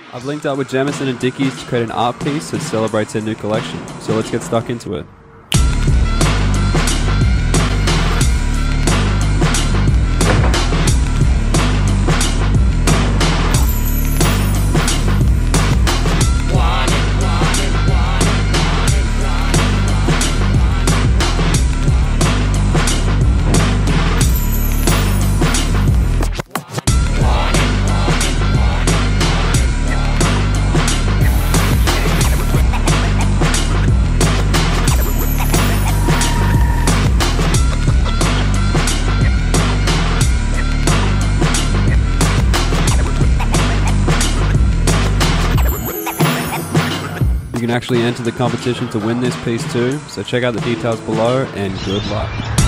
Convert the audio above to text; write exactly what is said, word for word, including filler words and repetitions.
I've linked up with Jameson and Dickies to create an art piece that celebrates their new collection, so let's get stuck into it. You can actually enter the competition to win this piece too, so check out the details below and good luck.